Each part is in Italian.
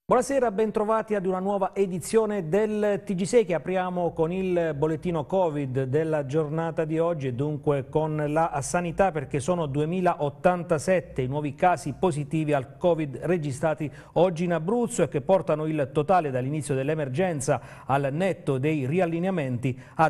Buonasera, bentrovati ad una nuova edizione del TG6 che apriamo con il bollettino Covid della giornata di oggi e dunque con la sanità, perché sono 2087 i nuovi casi positivi al Covid registrati oggi in Abruzzo e che portano il totale dall'inizio dell'emergenza al netto dei riallineamenti a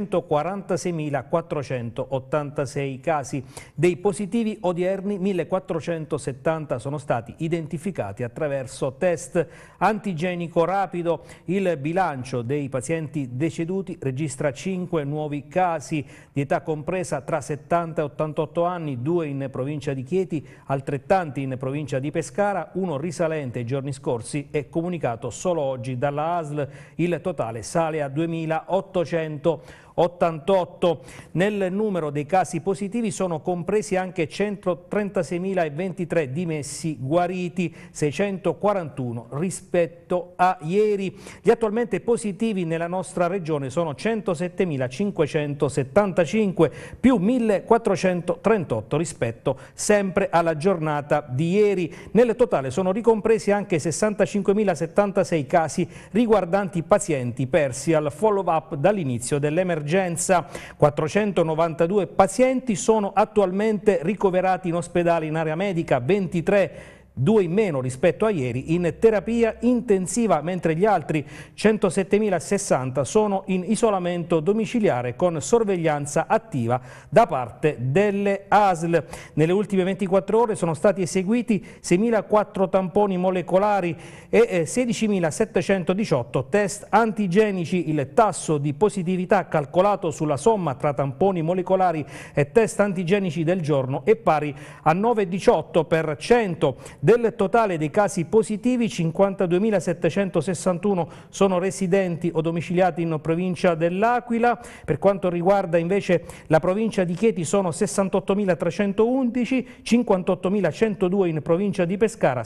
246.486 casi. Dei positivi odierni 1.470 sono stati identificati attraverso test antigenico rapido. Il bilancio dei pazienti deceduti registra 5 nuovi casi di età compresa tra 70 e 88 anni, 2 in provincia di Chieti, altrettanti in provincia di Pescara, uno risalente ai giorni scorsi e comunicato solo oggi dalla ASL. Il totale sale a 2.888. Nel numero dei casi positivi sono compresi anche 136.023 dimessi guariti, 641 rispetto a ieri. Gli attualmente positivi nella nostra regione sono 107.575 più 1.438 rispetto sempre alla giornata di ieri. Nel totale sono ricompresi anche 65.076 casi riguardanti pazienti persi al follow-up dall'inizio dell'emergenza. 492 pazienti sono attualmente ricoverati in ospedale in area medica, 23 2 in meno rispetto a ieri in terapia intensiva, mentre gli altri 107.060 sono in isolamento domiciliare con sorveglianza attiva da parte delle ASL. Nelle ultime 24 ore sono stati eseguiti 6.004 tamponi molecolari e 16.718 test antigenici. Il tasso di positività calcolato sulla somma tra tamponi molecolari e test antigenici del giorno è pari a 9,18%. Del totale dei casi positivi, 52.761 sono residenti o domiciliati in provincia dell'Aquila. Per quanto riguarda invece la provincia di Chieti sono 68.311, 58.102 in provincia di Pescara,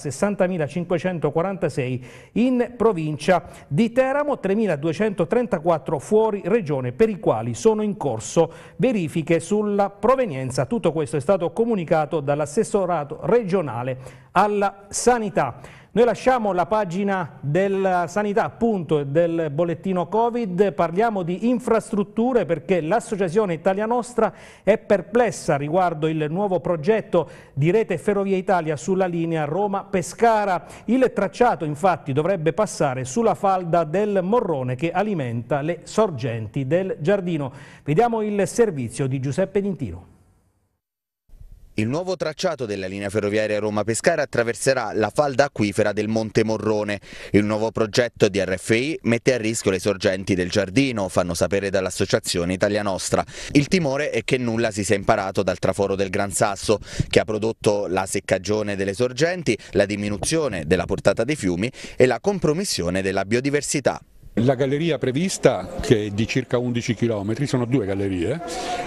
60.546 in provincia di Teramo, 3.234 fuori regione per i quali sono in corso verifiche sulla provenienza. Tutto questo è stato comunicato dall'assessorato regionale alla sanità. Noi lasciamo la pagina della sanità, appunto, del bollettino Covid, parliamo di infrastrutture perché l'Associazione Italia Nostra è perplessa riguardo il nuovo progetto di rete Ferrovie Italia sulla linea Roma-Pescara. Il tracciato infatti dovrebbe passare sulla falda del Morrone che alimenta le sorgenti del Giardino. Vediamo il servizio di Giuseppe D'Intino. Il nuovo tracciato della linea ferroviaria Roma-Pescara attraverserà la falda acquifera del Monte Morrone. Il nuovo progetto di RFI mette a rischio le sorgenti del Giardino, fanno sapere dall'Associazione Italia Nostra. Il timore è che nulla si sia imparato dal traforo del Gran Sasso, che ha prodotto la seccagione delle sorgenti, la diminuzione della portata dei fiumi e la compromissione della biodiversità. La galleria prevista, che è di circa 11 km, sono 2 gallerie,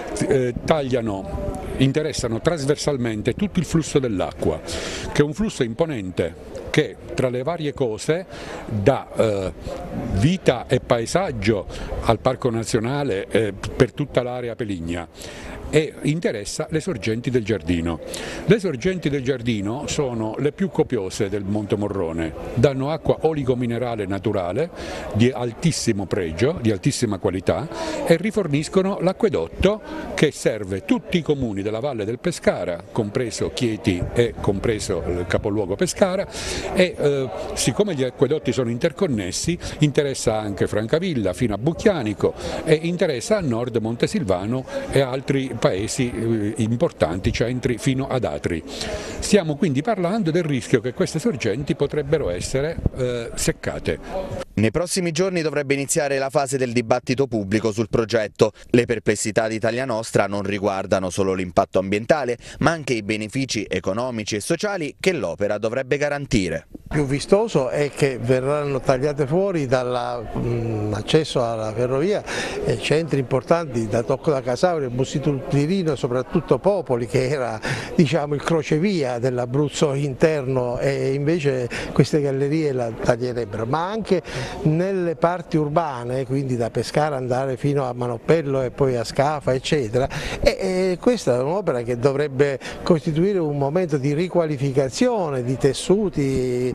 interessano trasversalmente tutto il flusso dell'acqua, che è un flusso imponente che tra le varie cose dà vita e paesaggio al Parco Nazionale per tutta l'area peligna e interessa le sorgenti del Giardino. Le sorgenti del Giardino sono le più copiose del Monte Morrone, danno acqua oligominerale naturale di altissimo pregio, di altissima qualità e riforniscono l'acquedotto che serve tutti i comuni della Valle del Pescara, compreso Chieti e compreso il capoluogo Pescara, e siccome gli acquedotti sono interconnessi interessa anche Francavilla fino a Bucchianico e interessa a nord Montesilvano e altri paesi importanti, centri fino ad Atri. Stiamo quindi parlando del rischio che queste sorgenti potrebbero essere seccate. Nei prossimi giorni dovrebbe iniziare la fase del dibattito pubblico sul progetto. Le perplessità di Italia Nostra non riguardano solo l'impatto ambientale, ma anche i benefici economici e sociali che l'opera dovrebbe garantire. Più vistoso è che verranno tagliate fuori dall'accesso alla ferrovia centri importanti da Tocco da Casaurio, Bussituttirino, soprattutto Popoli, che era, diciamo, il crocevia dell'Abruzzo interno, e invece queste gallerie la taglierebbero, ma anche nelle parti urbane, quindi da Pescara andare fino a Manoppello e poi a Scafa eccetera, e questa è un'opera che dovrebbe costituire un momento di riqualificazione di tessuti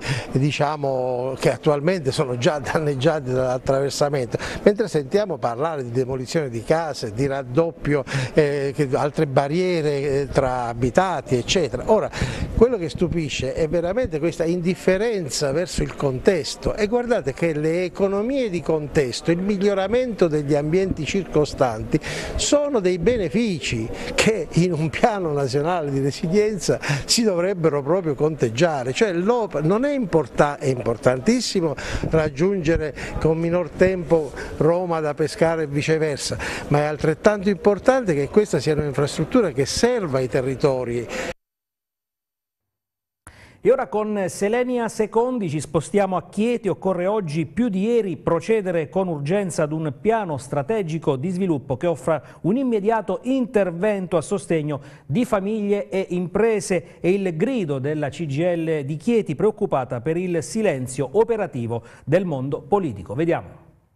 diciamo, che attualmente sono già danneggiati dall'attraversamento, mentre sentiamo parlare di demolizione di case, di raddoppio, altre barriere tra abitati eccetera. Ora, quello che stupisce è veramente questa indifferenza verso il contesto, e guardate che le economie di contesto, il miglioramento degli ambienti circostanti sono dei benefici che in un piano nazionale di resilienza si dovrebbero proprio conteggiare, cioè non è importantissimo raggiungere con minor tempo Roma da Pescara e viceversa, ma è altrettanto importante che questa sia un'infrastruttura che serva ai territori. E ora con Selenia Secondi ci spostiamo a Chieti. Occorre oggi più di ieri procedere con urgenza ad un piano strategico di sviluppo che offra un immediato intervento a sostegno di famiglie e imprese. È il grido della CGIL di Chieti, preoccupata per il silenzio operativo del mondo politico. Vediamo.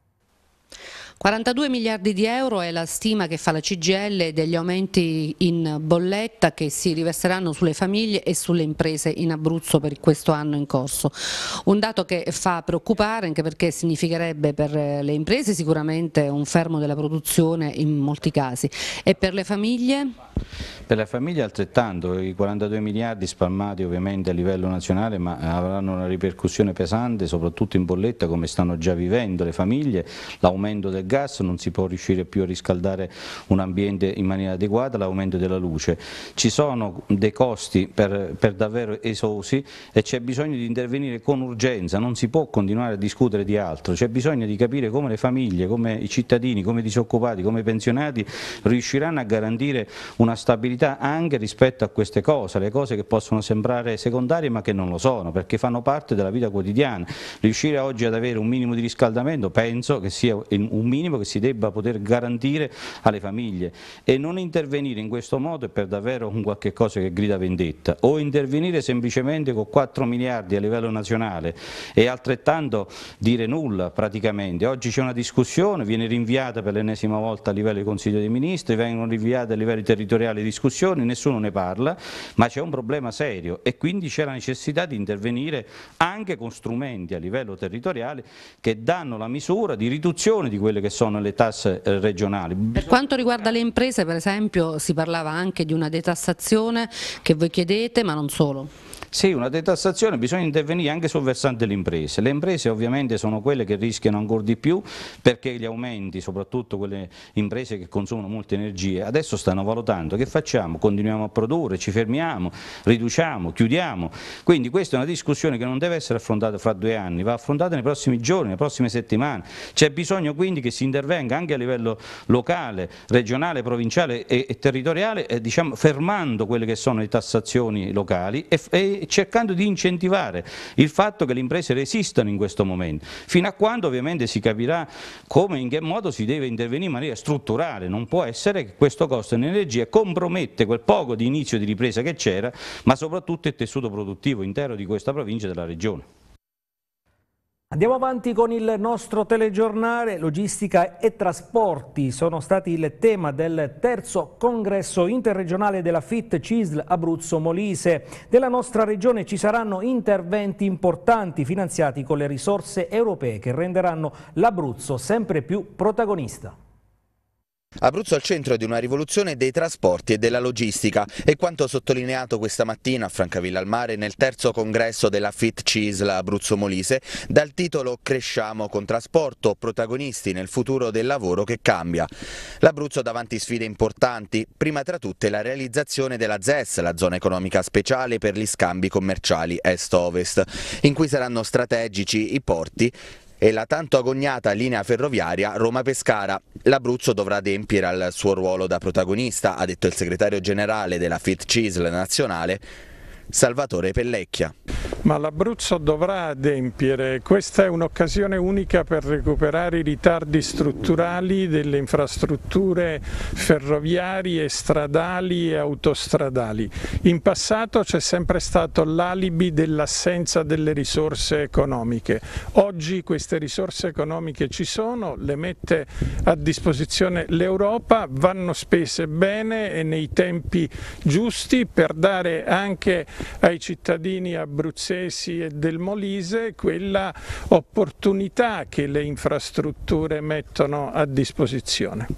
42 miliardi di euro è la stima che fa la CGIL degli aumenti in bolletta che si riverseranno sulle famiglie e sulle imprese in Abruzzo per questo anno in corso. Un dato che fa preoccupare anche perché significherebbe per le imprese sicuramente un fermo della produzione in molti casi, e per le famiglie? Per le famiglie altrettanto, i 42 miliardi spalmati ovviamente a livello nazionale, ma avranno una ripercussione pesante soprattutto in bolletta, come stanno già vivendo le famiglie. L'aumento del gas, non si può riuscire più a riscaldare un ambiente in maniera adeguata, l'aumento della luce. Ci sono dei costi per davvero esosi e c'è bisogno di intervenire con urgenza, non si può continuare a discutere di altro, c'è bisogno di capire come le famiglie, come i cittadini, come i disoccupati, come i pensionati riusciranno a garantire una stabilità anche rispetto a queste cose, le cose che possono sembrare secondarie ma che non lo sono, perché fanno parte della vita quotidiana. Riuscire oggi ad avere un minimo di riscaldamento penso che sia un minimo che si debba poter garantire alle famiglie, e non intervenire in questo modo è per davvero un qualche cosa che grida vendetta, o intervenire semplicemente con 4 miliardi a livello nazionale e altrettanto dire nulla praticamente. Oggi c'è una discussione, viene rinviata per l'ennesima volta a livello di Consiglio dei Ministri, vengono rinviate a livelli territoriali discussioni, nessuno ne parla, ma c'è un problema serio e quindi c'è la necessità di intervenire anche con strumenti a livello territoriale che danno la misura di riduzione di quelle che sono le tasse regionali. Per quanto riguarda le imprese, per esempio, si parlava anche di una detassazione che voi chiedete, ma non solo. Sì, una detassazione, bisogna intervenire anche sul versante delle imprese. Le imprese ovviamente sono quelle che rischiano ancora di più perché gli aumenti, soprattutto quelle imprese che consumano molte energie, adesso stanno valutando che facciamo, continuiamo a produrre, ci fermiamo, riduciamo, chiudiamo. Quindi questa è una discussione che non deve essere affrontata fra 2 anni, va affrontata nei prossimi giorni, nelle prossime settimane. C'è bisogno quindi che si intervenga anche a livello locale, regionale, provinciale e territoriale, diciamo, fermando quelle che sono le tassazioni locali e cercando di incentivare il fatto che le imprese resistano in questo momento, fino a quando ovviamente si capirà come, in che modo si deve intervenire in maniera strutturale. Non può essere che questo costo in energia compromette quel poco di inizio di ripresa che c'era, ma soprattutto il tessuto produttivo intero di questa provincia e della regione. Andiamo avanti con il nostro telegiornale. Logistica e trasporti sono stati il tema del terzo congresso interregionale della FIT CISL Abruzzo Molise. Della nostra regione ci saranno interventi importanti finanziati con le risorse europee che renderanno l'Abruzzo sempre più protagonista. Abruzzo al centro di una rivoluzione dei trasporti e della logistica, è quanto sottolineato questa mattina a Francavilla al Mare nel terzo congresso della FIT CISL Abruzzo Molise dal titolo Cresciamo con trasporto, protagonisti nel futuro del lavoro che cambia. L'Abruzzo ha davanti sfide importanti, prima tra tutte la realizzazione della ZES, la zona economica speciale per gli scambi commerciali est-ovest, in cui saranno strategici i porti e la tanto agognata linea ferroviaria Roma-Pescara. L'Abruzzo dovrà adempiere al suo ruolo da protagonista, ha detto il segretario generale della FIT CISL nazionale, Salvatore Pellecchia. Ma l'Abruzzo dovrà adempiere, questa è un'occasione unica per recuperare i ritardi strutturali delle infrastrutture ferroviarie, stradali e autostradali. In passato c'è sempre stato l'alibi dell'assenza delle risorse economiche. Oggi queste risorse economiche ci sono, le mette a disposizione l'Europa, vanno spese bene e nei tempi giusti per dare anche ai cittadini abruzzesi Sesi e del Molise quella opportunità che le infrastrutture mettono a disposizione.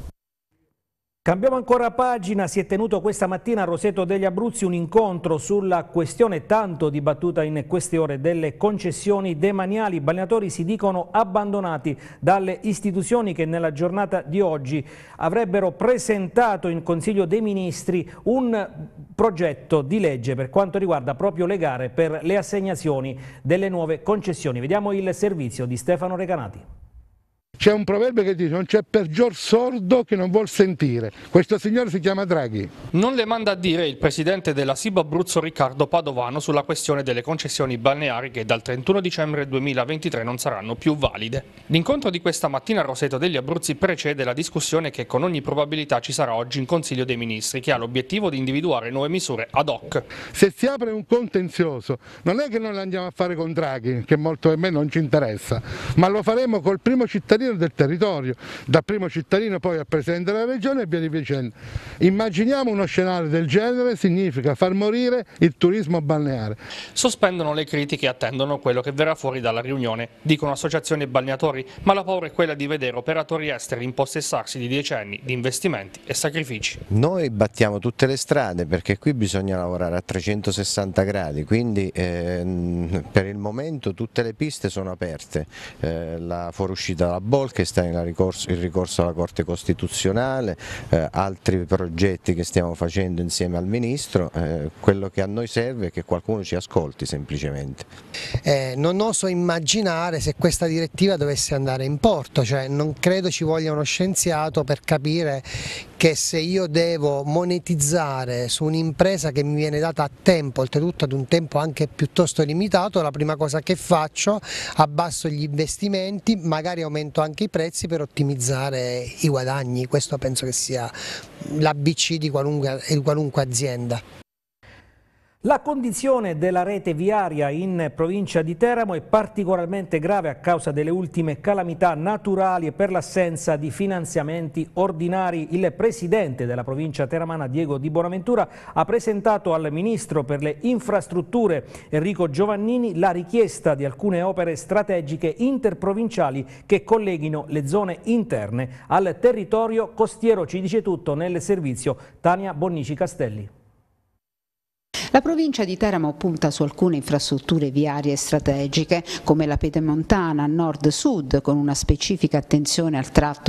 Cambiamo ancora pagina, si è tenuto questa mattina a Roseto degli Abruzzi un incontro sulla questione tanto dibattuta in queste ore delle concessioni demaniali. I balneatori si dicono abbandonati dalle istituzioni che nella giornata di oggi avrebbero presentato in Consiglio dei Ministri un progetto di legge per quanto riguarda proprio le gare per le assegnazioni delle nuove concessioni. Vediamo il servizio di Stefano Recanati. C'è un proverbio che dice: non c'è peggior sordo che non vuol sentire. Questo signore si chiama Draghi. Non le manda a dire il presidente della SIB Abruzzo Riccardo Padovano sulla questione delle concessioni balneari che dal 31 dicembre 2023 non saranno più valide. L'incontro di questa mattina a Roseto degli Abruzzi precede la discussione che con ogni probabilità ci sarà oggi in Consiglio dei Ministri, che ha l'obiettivo di individuare nuove misure ad hoc. Se si apre un contenzioso, non è che noi lo andiamo a fare con Draghi, che molto a me non ci interessa, ma lo faremo col primo cittadino del territorio, dal primo cittadino poi al Presidente della Regione e via di dicendo. Immaginiamo uno scenario del genere, significa far morire il turismo balneare. Sospendono le critiche e attendono quello che verrà fuori dalla riunione, dicono associazioni e balneatori, ma la paura è quella di vedere operatori esteri impossessarsi di decenni di investimenti e sacrifici. Noi battiamo tutte le strade perché qui bisogna lavorare a 360 gradi, quindi per il momento tutte le piste sono aperte, la fuoriuscita dalla che sta il ricorso alla Corte Costituzionale, altri progetti che stiamo facendo insieme al Ministro. Quello che a noi serve è che qualcuno ci ascolti semplicemente. Non oso immaginare se questa direttiva dovesse andare in porto, cioè non credo ci voglia uno scienziato per capire che se io devo monetizzare su un'impresa che mi viene data a tempo, oltretutto ad un tempo anche piuttosto limitato, la prima cosa che faccio, abbasso gli investimenti, magari aumento anche i prezzi per ottimizzare i guadagni. Questo penso che sia l'ABC di qualunque azienda. La condizione della rete viaria in provincia di Teramo è particolarmente grave a causa delle ultime calamità naturali e per l'assenza di finanziamenti ordinari. Il presidente della provincia teramana, Diego Di Bonaventura, ha presentato al ministro per le infrastrutture, Enrico Giovannini, la richiesta di alcune opere strategiche interprovinciali che colleghino le zone interne al territorio costiero. Ci dice tutto nel servizio Tania Bonnici Castelli. La provincia di Teramo punta su alcune infrastrutture viarie strategiche come la pedemontana nord-sud con una specifica attenzione al tratto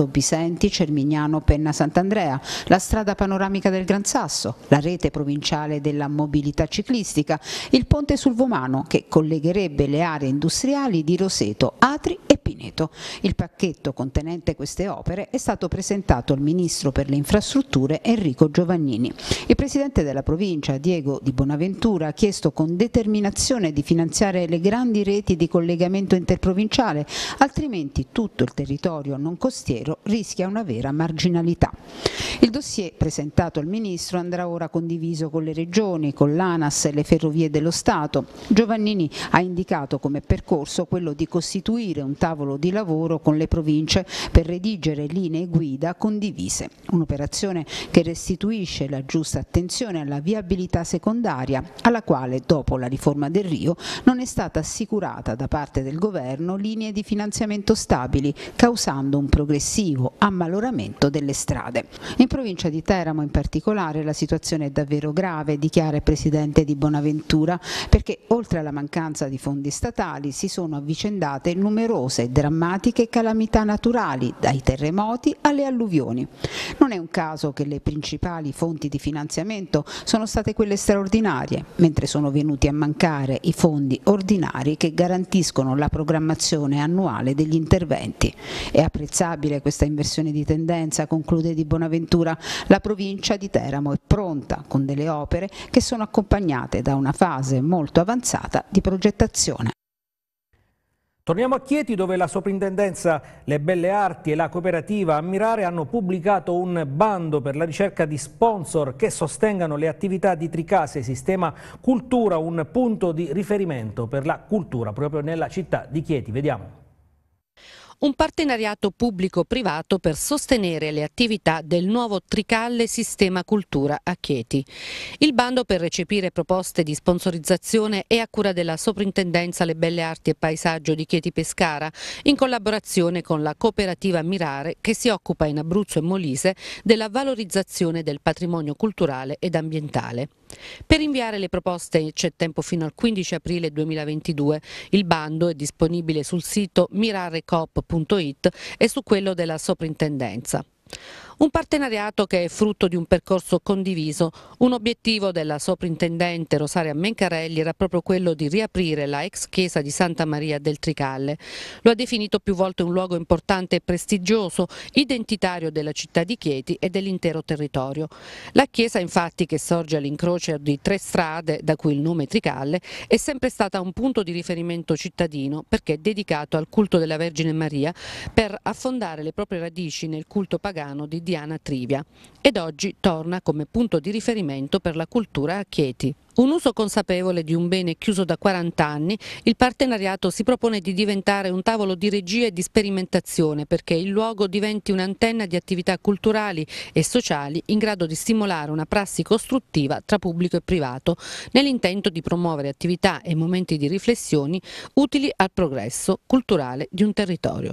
Bisenti-Cermignano-Penna-Sant'Andrea, la strada panoramica del Gran Sasso, la rete provinciale della mobilità ciclistica, il ponte sul Vomano che collegherebbe le aree industriali di Roseto, Atri e Pineto. Il pacchetto contenente queste opere è stato presentato al Ministro per le Infrastrutture Enrico Giovannini. Il Presidente della provincia, Diego Di Bonaventura, ha chiesto con determinazione di finanziare le grandi reti di collegamento interprovinciale, altrimenti tutto il territorio non costiero rischia una vera marginalità. Il dossier presentato al Ministro andrà ora condiviso con le regioni, con l'ANAS e le ferrovie dello Stato. Giovannini ha indicato come percorso quello di costituire un tavolo di lavoro con le province per redigere linee guida condivise, un'operazione che restituisce la giusta attenzione alla viabilità secondaria alla quale dopo la riforma del Rio non è stata assicurata da parte del governo linee di finanziamento stabili, causando un progressivo ammaloramento delle strade. In provincia di Teramo in particolare la situazione è davvero grave, dichiara il Presidente Di Bonaventura, perché oltre alla mancanza di fondi statali si sono avvicendate numerose e drammatiche calamità naturali, dai terremoti alle alluvioni. Non è un caso che le principali fonti di finanziamento sono state quelle straordinarie, mentre sono venuti a mancare i fondi ordinari che garantiscono la programmazione annuale degli interventi. È apprezzabile questa inversione di tendenza, conclude Di Bonaventura. La provincia di Teramo è pronta con delle opere che sono accompagnate da una fase molto avanzata di progettazione. Torniamo a Chieti, dove la Soprintendenza Le Belle Arti e la cooperativa Ammirare hanno pubblicato un bando per la ricerca di sponsor che sostengano le attività di Tricase Sistema Cultura, un punto di riferimento per la cultura proprio nella città di Chieti. Vediamo. un partenariato pubblico-privato per sostenere le attività del nuovo Tricalle Sistema Cultura a Chieti. Il bando per recepire proposte di sponsorizzazione è a cura della Soprintendenza alle Belle Arti e Paesaggio di Chieti Pescara, in collaborazione con la cooperativa Mirare, che si occupa in Abruzzo e Molise della valorizzazione del patrimonio culturale ed ambientale. Per inviare le proposte c'è tempo fino al 15 aprile 2022. Il bando è disponibile sul sito mirarecoop.it e su quello della Soprintendenza. Un partenariato che è frutto di un percorso condiviso. Un obiettivo della soprintendente Rosaria Mencarelli era proprio quello di riaprire la ex chiesa di Santa Maria del Tricalle. Lo ha definito più volte un luogo importante e prestigioso, identitario della città di Chieti e dell'intero territorio. La chiesa, infatti, che sorge all'incrocio di 3 strade, da cui il nome Tricalle, è sempre stata un punto di riferimento cittadino perché è dedicato al culto della Vergine Maria, per affondare le proprie radici nel culto pagano di Diana Trivia, ed oggi torna come punto di riferimento per la cultura a Chieti. Un uso consapevole di un bene chiuso da 40 anni, il partenariato si propone di diventare un tavolo di regia e di sperimentazione perché il luogo diventi un'antenna di attività culturali e sociali in grado di stimolare una prassi costruttiva tra pubblico e privato, nell'intento di promuovere attività e momenti di riflessioni utili al progresso culturale di un territorio.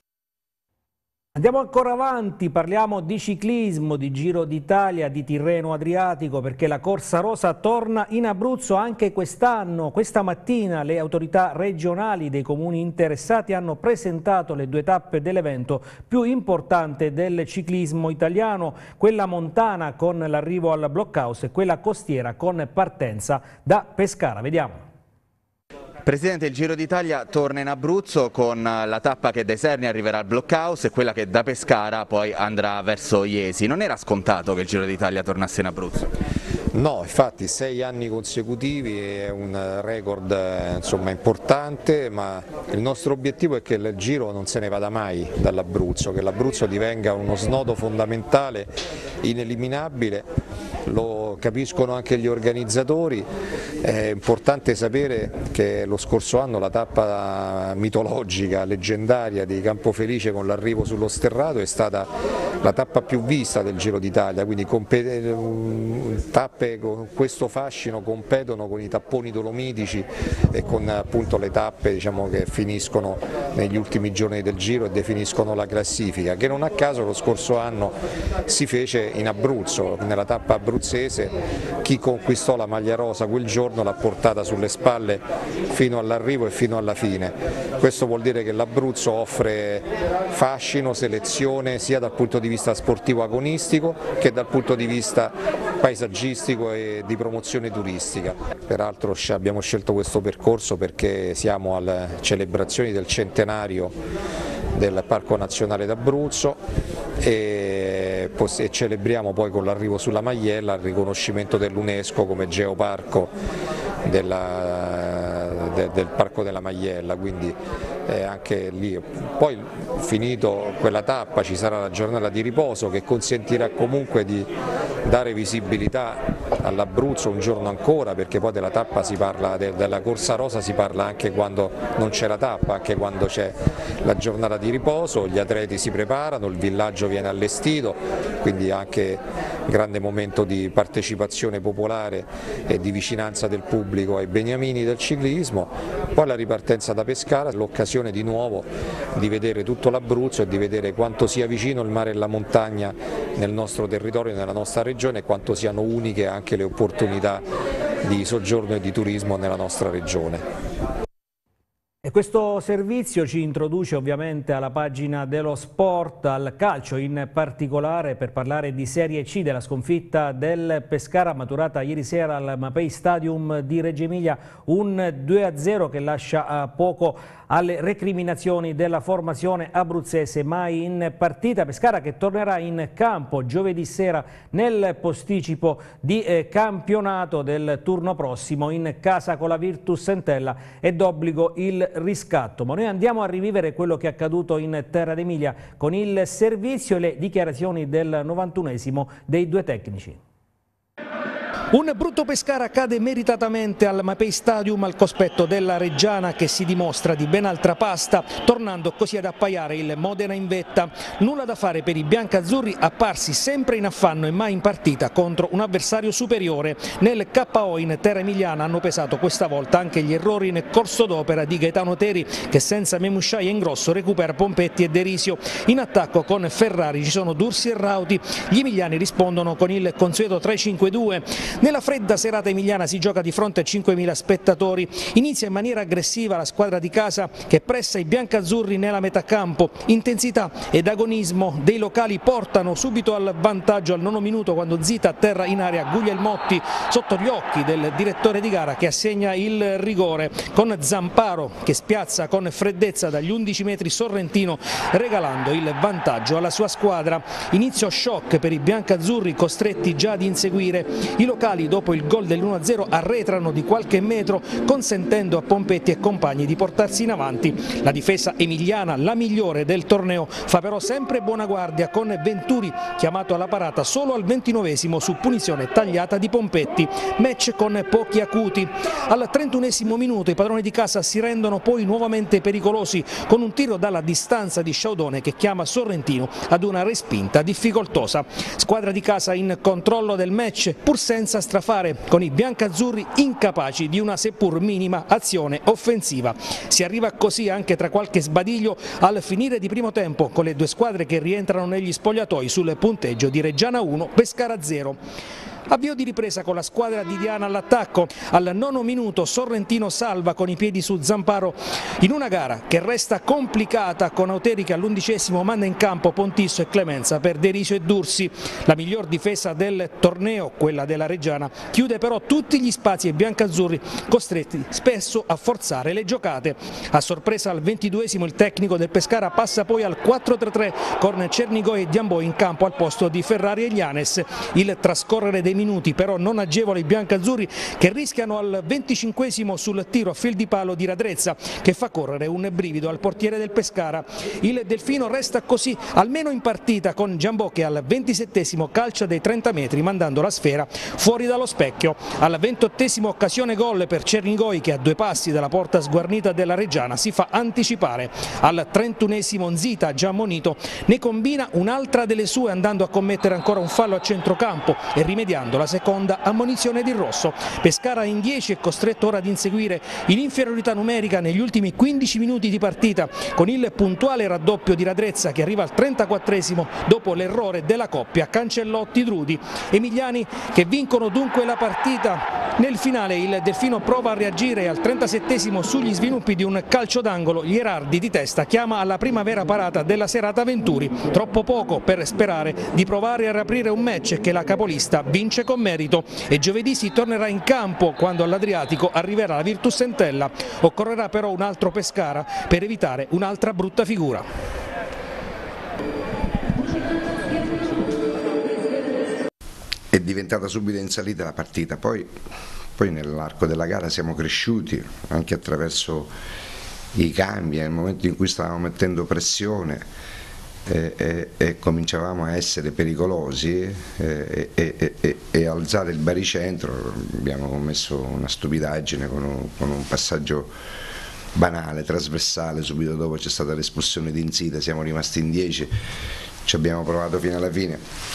Andiamo ancora avanti, parliamo di ciclismo, di Giro d'Italia, di Tirreno Adriatico, perché la Corsa Rosa torna in Abruzzo anche quest'anno. Questa mattina le autorità regionali dei comuni interessati hanno presentato le 2 tappe dell'evento più importante del ciclismo italiano, quella montana con l'arrivo al Blockhouse e quella costiera con partenza da Pescara. Vediamo. Presidente, il Giro d'Italia torna in Abruzzo con la tappa che da Isernia arriverà al Blockhouse e quella che da Pescara poi andrà verso Iesi. Non era scontato che il Giro d'Italia tornasse in Abruzzo? No, infatti 6 anni consecutivi è un record insomma, importante, ma il nostro obiettivo è che il Giro non se ne vada mai dall'Abruzzo, che l'Abruzzo divenga uno snodo fondamentale, ineliminabile. Lo capiscono anche gli organizzatori. È importante sapere che lo scorso anno la tappa mitologica, leggendaria di Campofelice con l'arrivo sullo sterrato è stata la tappa più vista del Giro d'Italia, quindi tappe con questo fascino competono con i tapponi dolomitici e con appunto le tappe diciamo, che finiscono negli ultimi giorni del Giro e definiscono la classifica, che non a caso lo scorso anno si fece in Abruzzo, nella tappa abruzzese. Chi conquistò la maglia rosa quel giorno l'ha portata sulle spalle fino all'arrivo e fino alla fine. Questo vuol dire che l'Abruzzo offre fascino, selezione sia dal punto di vista sportivo agonistico che dal punto di vista paesaggistico e di promozione turistica. Peraltro abbiamo scelto questo percorso perché siamo alle celebrazioni del centenario del Parco Nazionale d'Abruzzo e celebriamo poi con l'arrivo sulla Maiella il riconoscimento dell'UNESCO come geoparco del Parco della Maiella, quindi anche lì. Poi finito quella tappa ci sarà la giornata di riposo che consentirà comunque di dare visibilità all'Abruzzo un giorno ancora, perché poi della tappa si parla, della Corsa Rosa si parla anche quando non c'è la tappa, anche quando c'è la giornata di riposo, gli atleti si preparano, il villaggio viene allestito, quindi anche grande momento di partecipazione popolare e di vicinanza del pubblico ai beniamini del ciclismo. Poi la ripartenza da Pescara, l'occasione di nuovo di vedere tutto l'Abruzzo e di vedere quanto sia vicino il mare e la montagna nel nostro territorio, nella nostra regione, e quanto siano uniche anche le opportunità di soggiorno e di turismo nella nostra regione. E questo servizio ci introduce ovviamente alla pagina dello sport, al calcio in particolare, per parlare di Serie C, della sconfitta del Pescara maturata ieri sera al Mapei Stadium di Reggio Emilia, un 2-0 che lascia poco alle recriminazioni della formazione abruzzese mai in partita. Pescara che tornerà in campo giovedì sera nel posticipo di campionato del turno prossimo in casa con la Virtus Entella e d'obbligo il riscatto. Ma noi andiamo a rivivere quello che è accaduto in Terra d'Emilia con il servizio e le dichiarazioni del 91esimo dei 2 tecnici. Un brutto Pescara cade meritatamente al Mapei Stadium al cospetto della Reggiana, che si dimostra di ben altra pasta, tornando così ad appaiare il Modena in vetta. Nulla da fare per i biancazzurri, apparsi sempre in affanno e mai in partita contro un avversario superiore. Nel KO in terra emiliana hanno pesato questa volta anche gli errori in corso d'opera di Gaetano Teri, che senza Memusciai e Ingrosso recupera Pompetti e Derisio. In attacco con Ferrari ci sono Dursi e Rauti, gli emiliani rispondono con il consueto 3-5-2. Nella fredda serata emiliana si gioca di fronte a 5.000 spettatori. Inizia in maniera aggressiva la squadra di casa, che pressa i biancazzurri nella metà campo. Intensità ed agonismo dei locali portano subito al vantaggio al 9° minuto, quando Zita atterra in area Guglielmotti sotto gli occhi del direttore di gara, che assegna il rigore, con Zamparo che spiazza con freddezza dagli 11 metri Sorrentino, regalando il vantaggio alla sua squadra. Inizio shock per i biancazzurri, costretti già ad inseguire. I locali dopo il gol dell'1-0 arretrano di qualche metro, consentendo a Pompetti e compagni di portarsi in avanti. La difesa emiliana, la migliore del torneo, fa però sempre buona guardia, con Venturi chiamato alla parata solo al 29° su punizione tagliata di Pompetti. Match con pochi acuti. Al 31° minuto i padroni di casa si rendono poi nuovamente pericolosi, con un tiro dalla distanza di Sciaudone che chiama Sorrentino ad una respinta difficoltosa. Squadra di casa in controllo del match, pur senza strafare, con i biancazzurri incapaci di una seppur minima azione offensiva. Si arriva così, anche tra qualche sbadiglio, al finire di primo tempo, con le due squadre che rientrano negli spogliatoi sul punteggio di Reggiana 1, Pescara 0. Avvio di ripresa con la squadra di Diana all'attacco. Al 9° minuto Sorrentino salva con i piedi su Zamparo, in una gara che resta complicata, con Auteri che all'11° manda in campo Pontisso e Clemenza per Derisio e Dursi. La miglior difesa del torneo, quella della Reggiana, chiude però tutti gli spazi ai biancazzurri, costretti spesso a forzare le giocate. A sorpresa al 22° il tecnico del Pescara passa poi al 4-3-3 con Cernigoi e Diamboi in campo al posto di Ferrari e Llanes. Il trascorrere dei minuti però non agevola i biancazzurri, che rischiano al 25° sul tiro a fil di palo di Radrezza, che fa correre un brivido al portiere del Pescara. Il Delfino resta così almeno in partita, con Giambò che al 27° calcia dei 30 metri mandando la sfera fuori dallo specchio. Al 28° occasione gol per Cernigoi, che a 2 passi dalla porta sguarnita della Reggiana si fa anticipare. Al 31° Zita, già ammonito, ne combina un'altra delle sue, andando a commettere ancora un fallo a centrocampo e rimediando la seconda ammonizione di rosso. Pescara in 10 è costretto ora ad inseguire in inferiorità numerica negli ultimi 15 minuti di partita, con il puntuale raddoppio di Radrezza, che arriva al 34° dopo l'errore della coppia Cancellotti-Drudi. Emiliani che vincono dunque la partita. Nel finale il Delfino prova a reagire e al 37° sugli sviluppi di un calcio d'angolo Gherardi di testa chiama alla prima vera parata della serata Venturi. Troppo poco per sperare di provare a riaprire un match che la capolista vince con merito, e giovedì si tornerà in campo quando all'Adriatico arriverà la Virtus Entella. Occorrerà però un altro Pescara per evitare un'altra brutta figura. È diventata subito in salita la partita, poi nell'arco della gara siamo cresciuti anche attraverso i cambi, nel momento in cui stavamo mettendo pressione e cominciavamo a essere pericolosi e alzare il baricentro. Abbiamo commesso una stupidaggine con un passaggio banale, trasversale. Subito dopo c'è stata l'espulsione di Inzita, siamo rimasti in 10, ci abbiamo provato fino alla fine.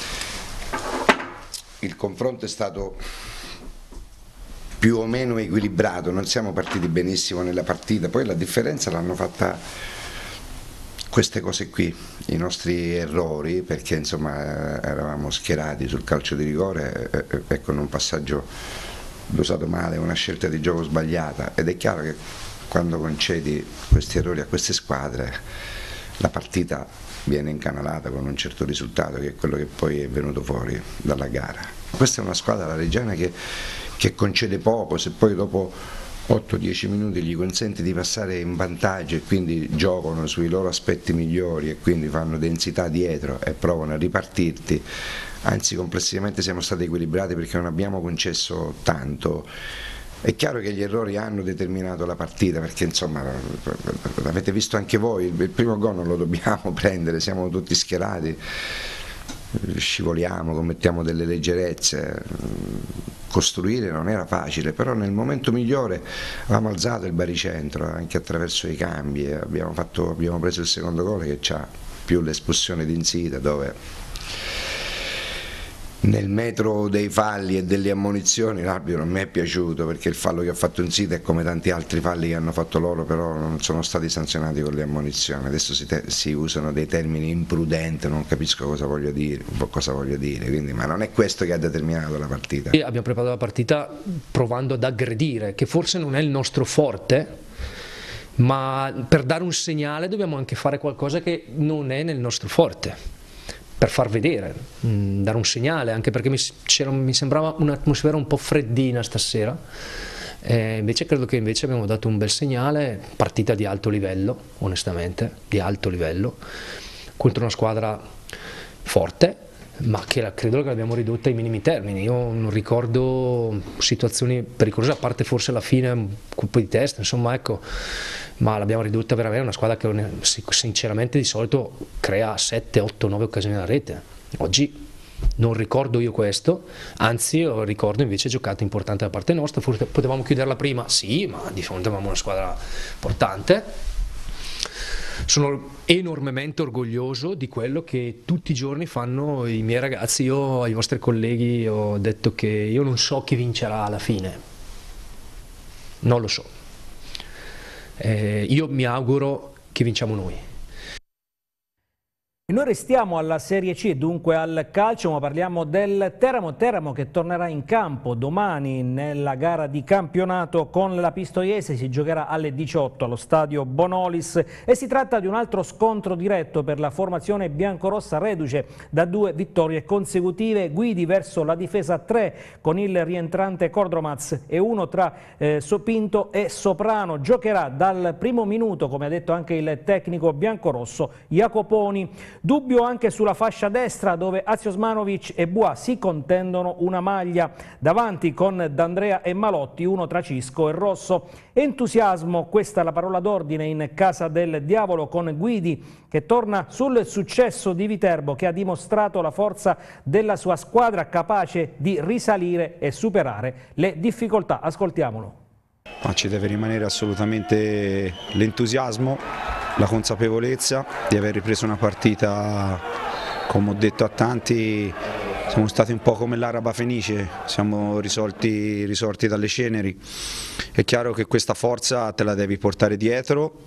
Il confronto è stato più o meno equilibrato, non siamo partiti benissimo nella partita, poi la differenza l'hanno fatta queste cose qui, i nostri errori, perché insomma eravamo schierati sul calcio di rigore e con un passaggio dosato male, una scelta di gioco sbagliata, ed è chiaro che quando concedi questi errori a queste squadre la partita viene incanalata con un certo risultato, che è quello che poi è venuto fuori dalla gara. Questa è una squadra, la Reggiana, che concede poco. Se poi dopo 8-10 minuti gli consenti di passare in vantaggio e quindi giocano sui loro aspetti migliori e quindi fanno densità dietro e provano a ripartirti, anzi complessivamente siamo stati equilibrati perché non abbiamo concesso tanto. È chiaro che gli errori hanno determinato la partita, perché insomma l'avete visto anche voi, il primo gol non lo dobbiamo prendere, siamo tutti schierati, scivoliamo, commettiamo delle leggerezze. Costruire non era facile, però nel momento migliore avevamo alzato il baricentro anche attraverso i cambi, abbiamo preso il secondo gol che c'ha più l'espulsione di Insita, dove nel metro dei falli e delle ammonizioni l'arbitro non mi è piaciuto, perché il fallo che ha fatto Insita è come tanti altri falli che hanno fatto loro, però non sono stati sanzionati con le ammonizioni. Adesso si usano dei termini imprudenti, non capisco cosa voglio dire, quindi, ma non è questo che ha determinato la partita. Abbiamo preparato la partita provando ad aggredire, che forse non è il nostro forte, ma per dare un segnale dobbiamo anche fare qualcosa che non è nel nostro forte, per far vedere, dare un segnale, anche perché mi sembrava un'atmosfera un po' freddina stasera, invece credo che invece abbiamo dato un bel segnale, partita di alto livello, onestamente, di alto livello, contro una squadra forte, ma che credo che l'abbiamo ridotta ai minimi termini. Io non ricordo situazioni pericolose, a parte forse alla fine un colpo di testa, insomma, ecco, ma l'abbiamo ridotta veramente una squadra che sinceramente di solito crea 7, 8, 9 occasioni alla rete. Oggi non ricordo io questo, anzi io ricordo invece giocate importanti da parte nostra, forse potevamo chiuderla prima, sì, ma di fronte avevamo una squadra importante. Sono enormemente orgoglioso di quello che tutti i giorni fanno i miei ragazzi. Io ai vostri colleghi ho detto che io non so chi vincerà alla fine, non lo so. Io mi auguro che vinciamo noi. E noi restiamo alla Serie C e dunque al calcio, ma parliamo del Teramo che tornerà in campo domani nella gara di campionato con la Pistoiese. Si giocherà alle 18 allo stadio Bonolis e si tratta di un altro scontro diretto per la formazione biancorossa, reduce da 2 vittorie consecutive. Guidi verso la difesa 3 con il rientrante Cordromaz e 1 tra Sopinto e Soprano. Giocherà dal primo minuto, come ha detto anche il tecnico biancorosso Jacoponi. Dubbio anche sulla fascia destra, dove Aziosmanovic e Bua si contendono una maglia. Davanti con D'Andrea e Malotti, 1 tra Cisco e Rosso. Entusiasmo, questa è la parola d'ordine in casa del Diavolo, con Guidi che torna sul successo di Viterbo, che ha dimostrato la forza della sua squadra, capace di risalire e superare le difficoltà. Ascoltiamolo. Ma ci deve rimanere assolutamente l'entusiasmo, la consapevolezza di aver ripreso una partita, come ho detto a tanti, siamo stati un po' come l'Araba Fenice, siamo risorti dalle ceneri. È chiaro che questa forza te la devi portare dietro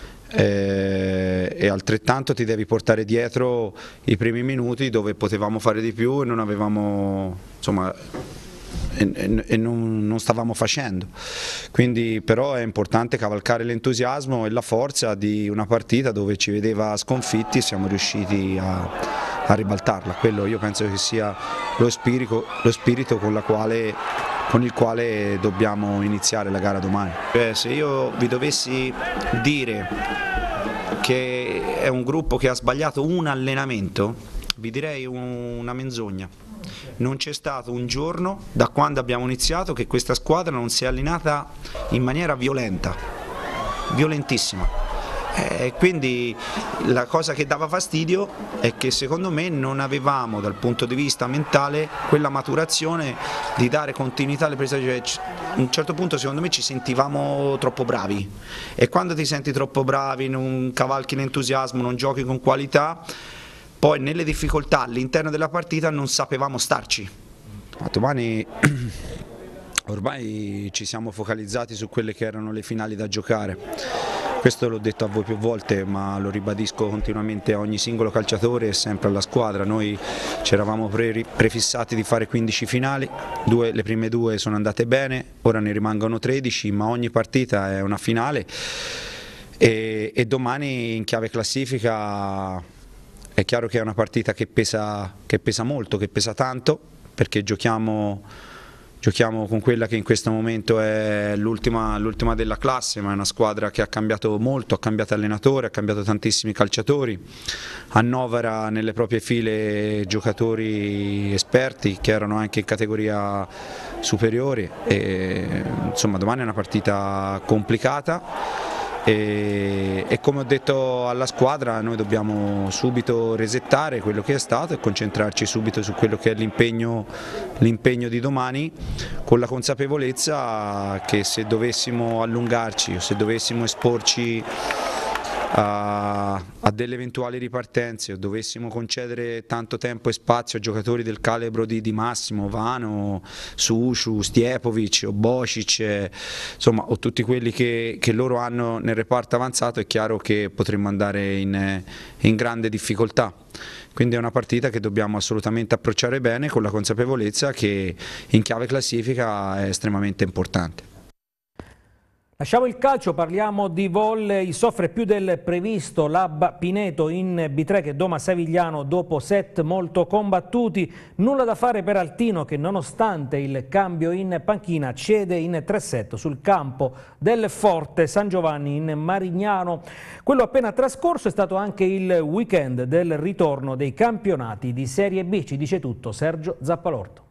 e altrettanto ti devi portare dietro i primi minuti dove potevamo fare di più e non avevamo, insomma, e non stavamo facendo. Quindi però è importante cavalcare l'entusiasmo e la forza di una partita dove ci vedeva sconfitti e siamo riusciti a ribaltarla. Quello io penso che sia lo spirito con il quale dobbiamo iniziare la gara domani. Se io vi dovessi dire che è un gruppo che ha sbagliato un allenamento, vi direi una menzogna. Non c'è stato un giorno da quando abbiamo iniziato che questa squadra non si è allenata in maniera violenta, violentissima. Quindi la cosa che dava fastidio è che secondo me non avevamo dal punto di vista mentale quella maturazione di dare continuità alle prese. A un certo punto secondo me ci sentivamo troppo bravi e quando ti senti troppo bravi, non cavalchi l'entusiasmo, non giochi con qualità, poi nelle difficoltà all'interno della partita non sapevamo starci. Ma domani ormai ci siamo focalizzati su quelle che erano le finali da giocare. Questo l'ho detto a voi più volte, ma lo ribadisco continuamente a ogni singolo calciatore e sempre alla squadra. Noi ci eravamo prefissati di fare 15 finali, le prime 2 sono andate bene, ora ne rimangono 13, ma ogni partita è una finale e domani in chiave classifica è chiaro che è una partita che pesa molto, che pesa tanto, perché giochiamo con quella che in questo momento è l'ultima della classe, ma è una squadra che ha cambiato molto, ha cambiato allenatore, ha cambiato tantissimi calciatori, annovera nelle proprie file giocatori esperti che erano anche in categoria superiore e, insomma, domani è una partita complicata e come ho detto alla squadra, noi dobbiamo subito resettare quello che è stato e concentrarci subito su quello che è l'impegno di domani, con la consapevolezza che se dovessimo allungarci o se dovessimo esporci a delle eventuali ripartenze o dovessimo concedere tanto tempo e spazio a giocatori del calibro di Massimo, Vano, Suciu, Stjepovic o Bocic, insomma, o tutti quelli che loro hanno nel reparto avanzato, è chiaro che potremmo andare in grande difficoltà. Quindi è una partita che dobbiamo assolutamente approcciare bene, con la consapevolezza che in chiave classifica è estremamente importante. Lasciamo il calcio, parliamo di volley. Soffre più del previsto l'Abba Pineto in B3 che doma Savigliano dopo set molto combattuti. Nulla da fare per Altino che nonostante il cambio in panchina cede in 3 set sul campo del Forte San Giovanni in Marignano. Quello appena trascorso è stato anche il weekend del ritorno dei campionati di Serie B. Ci dice tutto Sergio Zappalorto.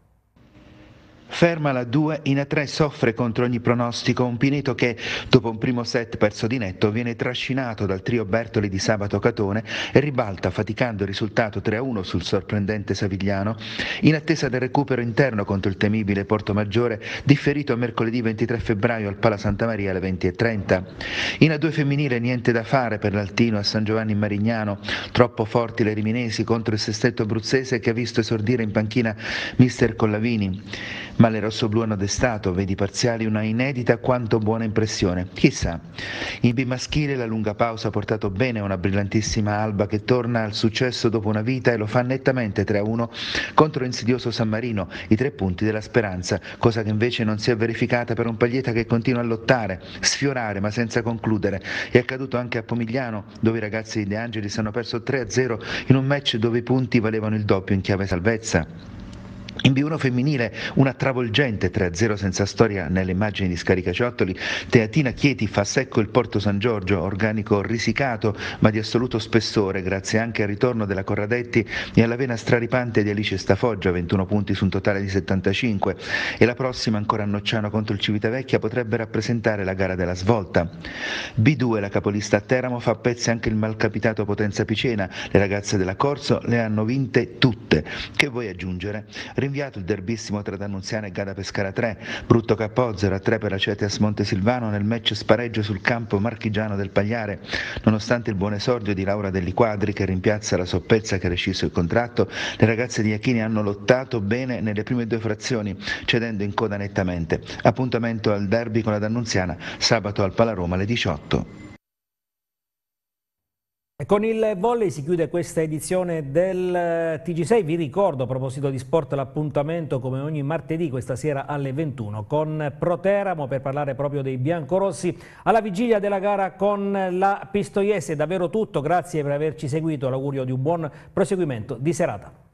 Ferma la 2, in A3 soffre contro ogni pronostico un Pineto che, dopo un primo set perso di netto, viene trascinato dal trio Bertoli di Sabato Catone e ribalta faticando il risultato 3-1 sul sorprendente Savigliano, in attesa del recupero interno contro il temibile Portomaggiore, differito a mercoledì 23 febbraio al Pala Santa Maria alle 20:30. In A2 femminile niente da fare per l'Altino a San Giovanni in Marignano, troppo forti le riminesi contro il sestetto abruzzese che ha visto esordire in panchina mister Collavini. Ma le rossoblù hanno destato, vedi parziali, una inedita quanto buona impressione. Chissà, in B maschile la lunga pausa ha portato bene a una brillantissima Alba che torna al successo dopo una vita e lo fa nettamente 3-1 contro l'insidioso San Marino, i 3 punti della speranza, cosa che invece non si è verificata per un Paglieta che continua a lottare, sfiorare ma senza concludere. È accaduto anche a Pomigliano, dove i ragazzi di De Angelis hanno perso 3-0 in un match dove i punti valevano il doppio in chiave salvezza. In B1 femminile una travolgente 3-0 senza storia nelle immagini di Scaricaciottoli. Teatina Chieti fa secco il Porto San Giorgio, organico risicato ma di assoluto spessore grazie anche al ritorno della Corradetti e alla vena straripante di Alice Stafoggia, 21 punti su un totale di 75, e la prossima ancora a Nocciano contro il Civitavecchia potrebbe rappresentare la gara della svolta. B2 la capolista a Teramo fa a pezzi anche il malcapitato Potenza Picena, le ragazze della Corso le hanno vinte tutte. Che vuoi aggiungere? Rinviato il derbissimo tra D'Annunziana e Gada Pescara 3, brutto KO 0-3 per la Ceteas Montesilvano nel match spareggio sul campo marchigiano del Pagliare. Nonostante il buon esordio di Laura Delli Quadri che rimpiazza la Soppezza che ha rescisso il contratto, le ragazze di Iachini hanno lottato bene nelle prime 2 frazioni, cedendo in coda nettamente. Appuntamento al derby con la D'Annunziana sabato al Palaroma alle 18. Con il volley si chiude questa edizione del TG6. Vi ricordo, a proposito di sport, l'appuntamento come ogni martedì questa sera alle 21 con Proteramo per parlare proprio dei biancorossi alla vigilia della gara con la Pistoiese. È davvero tutto, grazie per averci seguito, l'augurio di un buon proseguimento di serata.